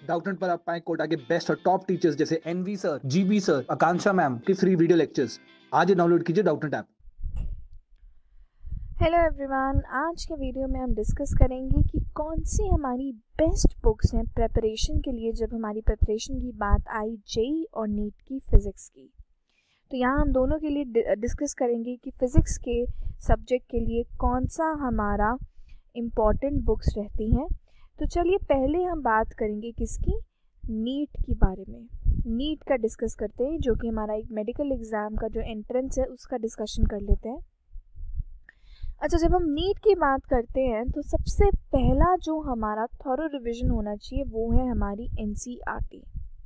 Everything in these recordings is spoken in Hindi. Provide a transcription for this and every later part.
डाउटनेट पर आप पाएं कोटा के बेस्ट और टॉप टीचर्स जैसे NV sir, GB sir, Akanksha ma'am की फ्री वीडियो लेक्चर्स। आज ही डाउनलोड कीजिए डाउटनेट ऐप। हेलो एवरीवन, आज के वीडियो में हम डिस्कस करेंगे कि कौन सी हमारी बेस्ट बुक्स हैं प्रिपरेशन के लिए जब हमारी प्रिपरेशन की बात आई जेई और नीट की फ़िज़िक्स की। तो यहाँ हम दोनों के लिए डिस्कस करेंगे कि फ़िज़िक्स के सब्जेक्ट के लिए कौन सा हमारा इम्पॉर्टेंट बुक्स रहती हैं। तो चलिए पहले हम बात करेंगे किसकी, नीट के बारे में। नीट का डिस्कस करते हैं, जो कि हमारा एक मेडिकल एग्ज़ाम का जो एंट्रेंस है उसका डिस्कशन कर लेते हैं। अच्छा, जब हम नीट की बात करते हैं तो सबसे पहला जो हमारा थॉरो रिवीजन होना चाहिए वो है हमारी एनसीईआरटी।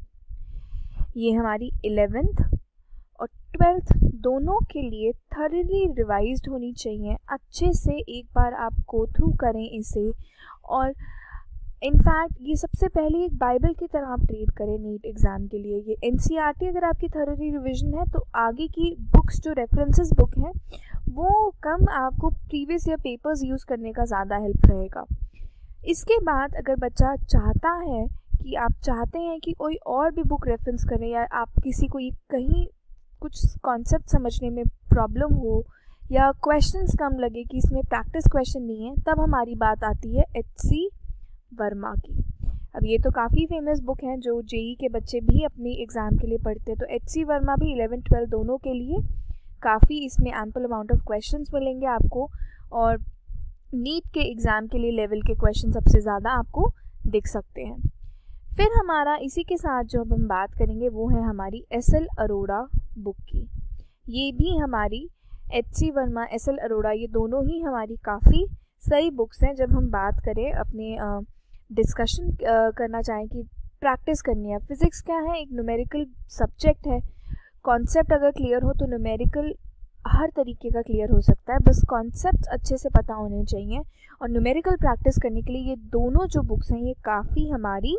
ये हमारी 11th और 12th दोनों के लिए थॉरली रिवाइज्ड होनी चाहिए। अच्छे से एक बार आप गो थ्रू करें इसे, और इनफैक्ट ये सबसे पहले एक बाइबल की तरह आप ट्रीट करें नीट एग्ज़ाम के लिए। ये एनसीईआरटी अगर आपकी थॉरली रिवीजन है तो आगे की बुक्स जो रेफरेंसेस बुक हैं वो कम आपको प्रीवियस ईयर पेपर्स यूज़ करने का ज़्यादा हेल्प रहेगा। इसके बाद अगर बच्चा चाहता है कि आप चाहते हैं कि कोई और भी बुक रेफरेंस करें, या आप किसी को कहीं कुछ कॉन्सेप्ट समझने में प्रॉब्लम हो या क्वेश्चंस कम लगे कि इसमें प्रैक्टिस क्वेश्चन नहीं है, तब हमारी बात आती है एच.सी. वर्मा की। अब ये तो काफ़ी फेमस बुक हैं जो जेई के बच्चे भी अपनी एग्ज़ाम के लिए पढ़ते हैं। तो एच.सी. वर्मा भी 11-12 दोनों के लिए काफ़ी इसमें एम्पल अमाउंट ऑफ क्वेश्चंस मिलेंगे आपको, और नीट के एग्ज़ाम के लिए लेवल के क्वेश्चन सबसे ज़्यादा आपको दिख सकते हैं। फिर हमारा इसी के साथ जो अब हम बात करेंगे वो है हमारी एस.एल. अरोड़ा बुक की। ये भी हमारी एच.सी. वर्मा, एस.एल. अरोड़ा, ये दोनों ही हमारी काफ़ी सही बुक्स हैं जब हम बात करें अपने डिस्कशन करना चाहें कि प्रैक्टिस करनी है। फिज़िक्स क्या है, एक न्यूमेरिकल सब्जेक्ट है। कॉन्सेप्ट अगर क्लियर हो तो न्यूमेरिकल हर तरीके का क्लियर हो सकता है, बस कॉन्सेप्ट अच्छे से पता होने चाहिए। और न्यूमेरिकल प्रैक्टिस करने के लिए ये दोनों जो बुक्स हैं ये काफ़ी हमारी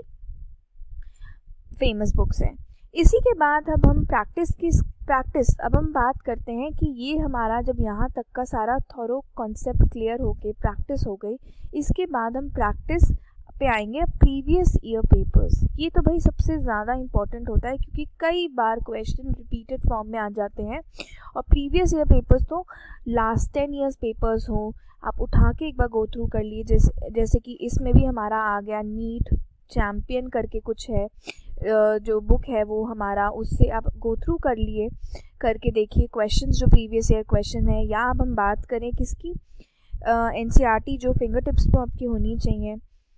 फेमस बुक्स हैं। इसी के बाद अब हम प्रैक्टिस अब हम बात करते हैं कि ये हमारा जब यहाँ तक का सारा थॉरो कॉन्सेप्ट क्लियर हो के प्रैक्टिस हो गई, इसके बाद हम प्रैक्टिस पे आएंगे प्रीवियस ईयर पेपर्स। ये तो भाई सबसे ज़्यादा इम्पॉर्टेंट होता है क्योंकि कई बार क्वेश्चन रिपीटेड फॉर्म में आ जाते हैं, और प्रीवियस ईयर पेपर्स तो लास्ट 10 ईयर्स पेपर्स हो, आप उठा के एक बार गो थ्रू कर लिए। जैसे कि इसमें भी हमारा आ गया नीट चैम्पियन करके कुछ है जो बुक है वो हमारा, उससे आप गो थ्रू कर लिए, करके देखिए क्वेश्चंस जो प्रीवियस ईयर क्वेश्चन है। या अब हम बात करें किसकी, एनसीईआरटी जो फिंगर टिप्स पर आपकी होनी चाहिए,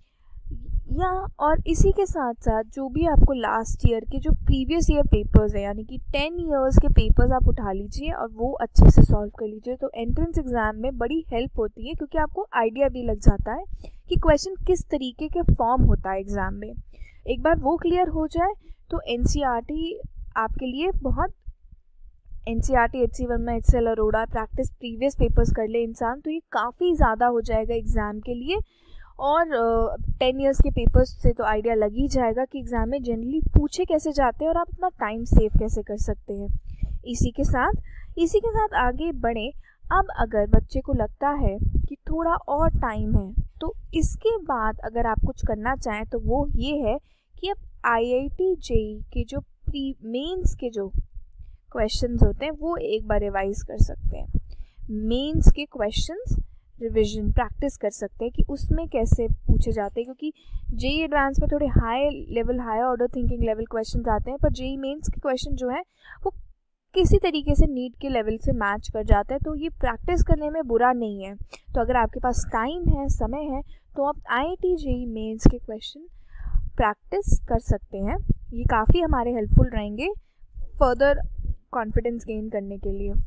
या और इसी के साथ साथ जो भी आपको लास्ट ईयर के जो प्रीवियस ईयर पेपर्स हैं, यानी कि 10 ईयर्स के पेपर्स आप उठा लीजिए और वो अच्छे से सॉल्व कर लीजिए। तो एंट्रेंस एग्ज़ाम में बड़ी हेल्प होती है क्योंकि आपको आइडिया भी लग जाता है कि क्वेश्चन किस तरीके के फॉर्म होता है एग्ज़ाम में। एक बार वो क्लियर हो जाए तो एनसीईआरटी आपके लिए बहुत, NCERT, एच.सी. Verma, SL. Arora practice previous papers कर ले इंसान तो ये काफ़ी ज़्यादा हो जाएगा एग्ज़ाम के लिए। और 10 इयर्स के पेपर्स से तो आइडिया लग ही जाएगा कि एग्ज़ाम में जनरली पूछे कैसे जाते हैं और आप अपना टाइम सेव कैसे कर सकते हैं। इसी के साथ आगे बढ़ें। अब अगर बच्चे को लगता है कि थोड़ा और टाइम है तो इसके बाद अगर आप कुछ करना चाहें तो वो ये है कि अब आईआईटी जेई के जो प्री मेंस के जो क्वेश्चंस होते हैं वो एक बार रिवाइज कर सकते हैं। मेंस के क्वेश्चंस रिवीजन प्रैक्टिस कर सकते हैं कि उसमें कैसे पूछे जाते हैं, क्योंकि जेई एडवांस में थोड़े high order thinking level questions आते हैं, पर जेई मेंस के क्वेश्चन जो है वो किसी तरीके से नीट के लेवल से मैच कर जाता है। तो ये प्रैक्टिस करने में बुरा नहीं है। तो अगर आपके पास टाइम है, समय है, तो आप आईआईटी जेई मेंस के क्वेश्चन प्रैक्टिस कर सकते हैं। ये काफ़ी हमारे हेल्पफुल रहेंगे फर्दर कॉन्फिडेंस गेन करने के लिए।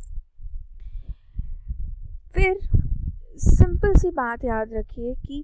फिर सिंपल सी बात याद रखिए कि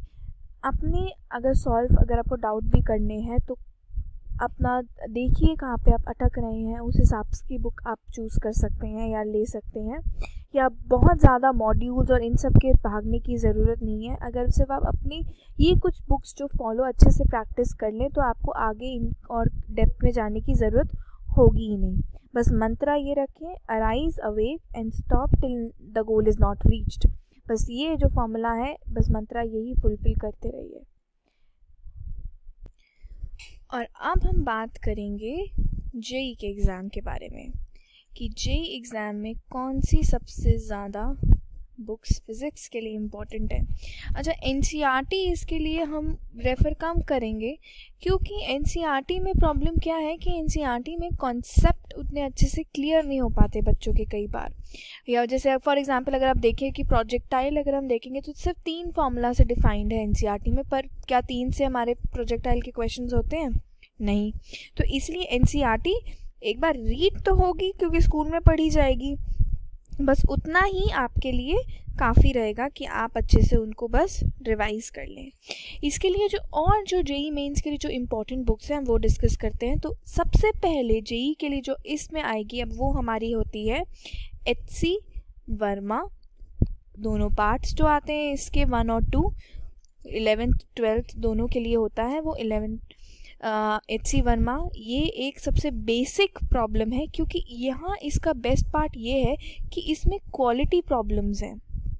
अगर आपको डाउट भी करने हैं तो अपना देखिए कहाँ पे आप अटक रहे हैं, उस हिसाब की बुक आप चूज़ कर सकते हैं या ले सकते हैं। या बहुत ज़्यादा मॉड्यूल्स और इन सब के भागने की ज़रूरत नहीं है। अगर सिर्फ आप अपनी ये कुछ बुक्स जो फॉलो अच्छे से प्रैक्टिस कर लें तो आपको आगे इन और डेप्थ में जाने की ज़रूरत होगी ही नहीं। बस मंत्रा ये रखें, arise awake and stop till the goal is not reached. बस ये जो फॉर्मूला है, बस मंत्रा यही फुलफिल करते रहिए। और अब हम बात करेंगे जेई के एग्ज़ाम के बारे में कि जेई एग्ज़ाम में कौन सी सबसे ज़्यादा बुक्स फिज़िक्स के लिए इम्पॉर्टेंट है। अच्छा, एनसीईआरटी इसके लिए हम रेफ़र कम करेंगे क्योंकि एनसीईआरटी में प्रॉब्लम क्या है कि एनसीईआरटी में कॉन्सेप्ट उतने अच्छे से क्लियर नहीं हो पाते बच्चों के कई बार। या जैसे फॉर एग्जांपल अगर आप देखें कि प्रोजेक्टाइल अगर हम देखेंगे तो सिर्फ 3 फार्मूला से डिफाइंड है एनसीईआरटी में, पर क्या 3 से हमारे प्रोजेक्टाइल के क्वेश्चंस होते हैं? नहीं। तो इसलिए एनसीईआरटी एक बार रीड तो होगी क्योंकि स्कूल में पढ़ी जाएगी, बस उतना ही आपके लिए काफ़ी रहेगा कि आप अच्छे से उनको बस रिवाइज़ कर लें। इसके लिए जो जेई मेंस के लिए जो इम्पोर्टेंट बुक्स हैं वो डिस्कस करते हैं। तो सबसे पहले जेई के लिए जो इसमें आएगी अब वो हमारी होती है एच.सी. वर्मा। दोनों पार्ट्स जो आते हैं इसके 1 और 2, 11th 12th दोनों के लिए होता है वो 11 एच.सी. वर्मा। ये एक सबसे बेसिक प्रॉब्लम है क्योंकि यहाँ इसका बेस्ट पार्ट ये है कि इसमें क्वालिटी प्रॉब्लम्स हैं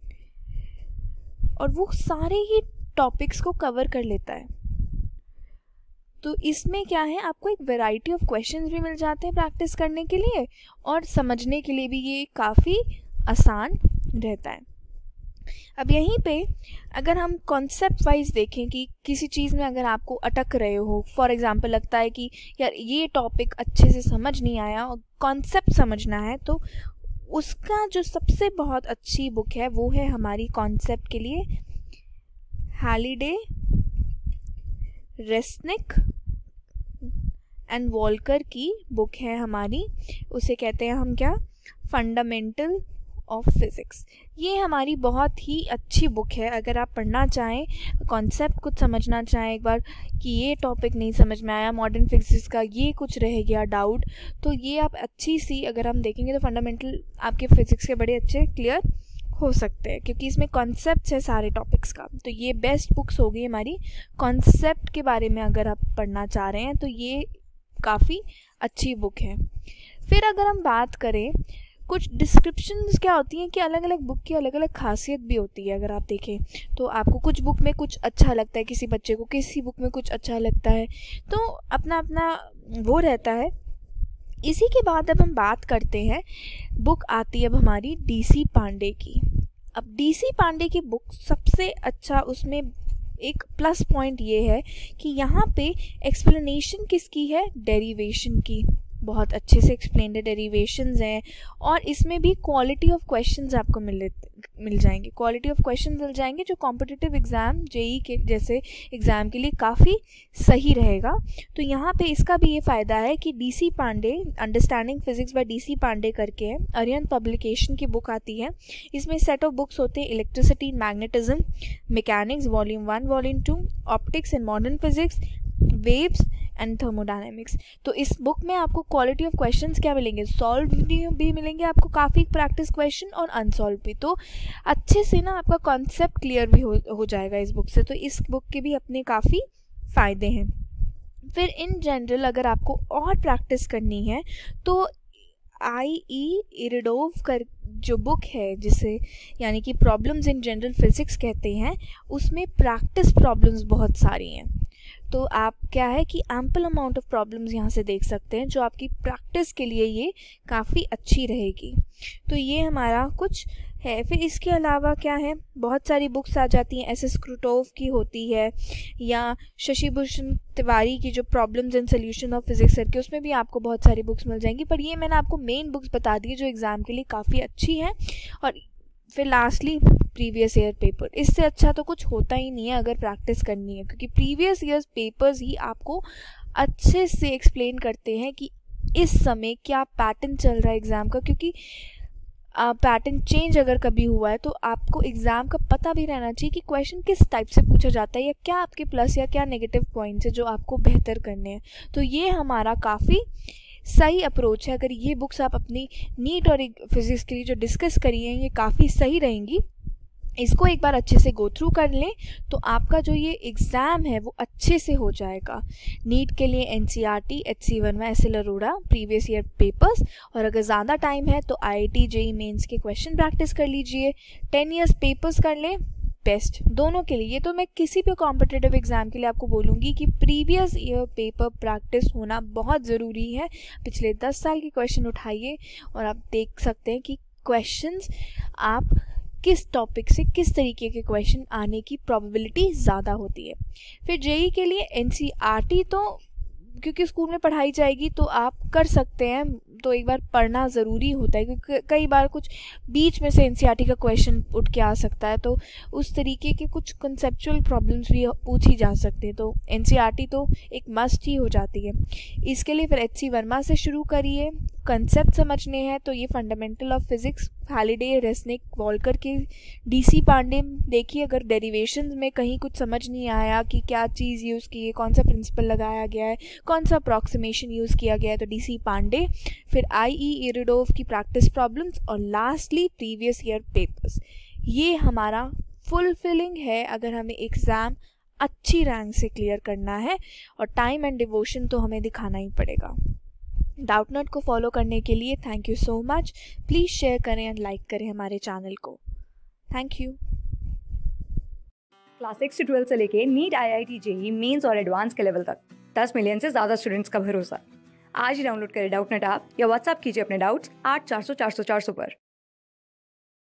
और वो सारे ही टॉपिक्स को कवर कर लेता है। तो इसमें क्या है, आपको एक वैरायटी ऑफ क्वेश्चंस भी मिल जाते हैं प्रैक्टिस करने के लिए और समझने के लिए भी ये काफ़ी आसान रहता है। अब यहीं पे अगर हम कॉन्सेप्ट वाइज देखें कि किसी चीज़ में अगर आपको अटक रहे हो, फॉर एग्जांपल लगता है कि यार ये टॉपिक अच्छे से समझ नहीं आया और कॉन्सेप्ट समझना है, तो उसका जो सबसे बहुत अच्छी बुक है वो है हमारी कॉन्सेप्ट के लिए हैलिडे, रेस्निक एंड वॉल्कर की बुक है हमारी। उसे कहते हैं हम क्या, फंडामेंटल ऑफ फिज़िक्स। ये हमारी बहुत ही अच्छी बुक है अगर आप पढ़ना चाहें, कॉन्सेप्ट कुछ समझना चाहें एक बार कि ये टॉपिक नहीं समझ में आया मॉडर्न फिज़िक्स का, ये कुछ रह गया डाउट, तो ये आप अच्छी सी अगर हम देखेंगे तो फंडामेंटल आपके फिज़िक्स के बड़े अच्छे क्लियर हो सकते हैं क्योंकि इसमें कॉन्सेप्ट्स है सारे टॉपिक्स का। तो ये बेस्ट बुक्स होगी हमारी कॉन्सेप्ट के बारे में अगर आप पढ़ना चाह रहे हैं तो ये काफ़ी अच्छी बुक है। फिर अगर हम बात करें कुछ डिस्क्रिप्शंस क्या होती हैं कि अलग अलग बुक की अलग अलग खासियत भी होती है। अगर आप देखें तो आपको कुछ बुक में कुछ अच्छा लगता है, किसी बच्चे को किसी बुक में कुछ अच्छा लगता है, तो अपना अपना वो रहता है। इसी के बाद अब हम बात करते हैं, बुक आती है अब हमारी डीसी पांडे की। अब डीसी पांडे की बुक सबसे अच्छा, उसमें एक प्लस पॉइंट ये है कि यहाँ पे एक्सप्लेनेशन किसकी है, डेरिवेशन की। बहुत अच्छे से एक्सप्लेन्ड है, डेरिवेशंस हैं और इसमें भी क्वालिटी ऑफ क्वेश्चंस आपको मिल जाएंगे। क्वालिटी ऑफ क्वेश्चंस मिल जाएंगे जो कॉम्पिटिटिव एग्ज़ाम जेई के जैसे एग्ज़ाम के लिए काफ़ी सही रहेगा। तो यहाँ पे इसका भी ये फ़ायदा है कि DC Pandey, understanding physics by DC Pandey करके है, अरिहंत पब्लिकेशन की बुक आती है। इसमें सेट ऑफ बुक्स होते हैं electricity, magnetism, mechanics volume 1, volume 2, optics and modern physics, waves and thermodynamics. तो इस बुक में आपको क्वालिटी ऑफ क्वेश्चंस क्या मिलेंगे, सॉल्व भी मिलेंगे आपको काफ़ी प्रैक्टिस क्वेश्चन और अनसॉल्व भी। तो अच्छे से ना आपका कॉन्सेप्ट क्लियर भी हो जाएगा इस बुक से। तो इस बुक के भी अपने काफ़ी फ़ायदे हैं। फिर इन जनरल अगर आपको और प्रैक्टिस करनी है तो आई.ई. इरिडोव कर जो बुक है, जिसे यानी कि प्रॉब्लम्स इन जनरल फिजिक्स कहते हैं, उसमें प्रैक्टिस प्रॉब्लम्स बहुत सारी हैं। तो आप क्या है कि एम्पल अमाउंट ऑफ प्रॉब्लम्स यहाँ से देख सकते हैं जो आपकी प्रैक्टिस के लिए ये काफ़ी अच्छी रहेगी। तो ये हमारा कुछ है। फिर इसके अलावा क्या है, बहुत सारी बुक्स आ जाती हैं, एस.एस. क्रूटोव की होती है या शशि भूषण तिवारी की जो problems and solution of physics करके, उसमें भी आपको बहुत सारी बुक्स मिल जाएंगी। पर ये मैंने आपको मेन बुक्स बता दी जो एग्ज़ाम के लिए काफ़ी अच्छी हैं। और फिर लास्टली प्रीवियस ईयर पेपर, इससे अच्छा तो कुछ होता ही नहीं है अगर प्रैक्टिस करनी है, क्योंकि प्रीवियस ईयर्स पेपर्स ही आपको अच्छे से एक्सप्लेन करते हैं कि इस समय क्या पैटर्न चल रहा है एग्ज़ाम का। क्योंकि पैटर्न चेंज अगर कभी हुआ है तो आपको एग्ज़ाम का पता भी रहना चाहिए कि क्वेश्चन किस टाइप से पूछा जाता है या क्या आपके प्लस या क्या नेगेटिव पॉइंट्स है जो आपको बेहतर करने हैं। तो ये हमारा काफ़ी सही अप्रोच है। अगर ये बुक्स आप अपनी नीट और फिज़िक्स के लिए जो डिस्कस करी हैं ये काफ़ी सही रहेंगी, इसको एक बार अच्छे से गो थ्रू कर लें तो आपका जो ये एग्ज़ाम है वो अच्छे से हो जाएगा। नीट के लिए NCERT, एच.सी. Verma, SL. Arora previous year papers, और अगर ज़्यादा टाइम है तो आईआईटी जेईई मेंस के क्वेश्चन प्रैक्टिस कर लीजिए, 10 ईयर्स पेपर्स कर लें बेस्ट दोनों के लिए, तो मैं किसी भी कॉम्पिटिटिव एग्ज़ाम के लिए आपको बोलूँगी कि प्रीवियस ईयर पेपर प्रैक्टिस होना बहुत ज़रूरी है। पिछले 10 साल के क्वेश्चन उठाइए और आप देख सकते हैं कि क्वेश्चंस आप किस टॉपिक से किस तरीके के क्वेश्चन आने की प्रोबेबिलिटी ज़्यादा होती है। फिर जेई के लिए एनसीईआरटी तो क्योंकि स्कूल में पढ़ाई जाएगी तो आप कर सकते हैं, तो एक बार पढ़ना ज़रूरी होता है क्योंकि कई बार कुछ बीच में से एनसीईआरटी का क्वेश्चन उठ के आ सकता है, तो उस तरीके के कुछ कंसेप्चुअल प्रॉब्लम्स भी पूछी जा सकती है, तो एनसीईआरटी तो एक मस्ट ही हो जाती है। इसके लिए फिर एचसी वर्मा से शुरू करिए। कंसेप्ट समझने हैं तो ये fundamental of physics, Halliday, Resnick, Walker के, डीसी पांडे देखिए। अगर डेरिवेशंस में कहीं कुछ समझ नहीं आया कि क्या चीज़ यूज़ की है, कौन सा प्रिंसिपल लगाया गया है, कौन सा अप्रॉक्सीमेशन यूज़ किया गया है, तो डीसी पांडे। फिर आईई इरिडोव की प्रैक्टिस प्रॉब्लम्स और लास्टली प्रीवियस ईयर पेपर्स। ये हमारा फुलफिलिंग है अगर हमें एग्ज़ाम अच्छी रैंक से क्लियर करना है, और टाइम एंड डिवोशन तो हमें दिखाना ही पड़ेगा। डाउटनट को फॉलो करने के लिए thank you so much. Please share करें एंड लाइक करें हमारे चैनल को। Thank you. क्लास 6 से 12 से लेके नीट, आईआईटी, जेईई मेंस और एडवांस के लेवल तक 10 मिलियन से ज़्यादा स्टूडेंट्स का भरोसा। आज ही डाउनलोड करें डाउटनट ऐप या व्हाट्सएप कीजिए अपने डाउट्स 8400 400 400 पर।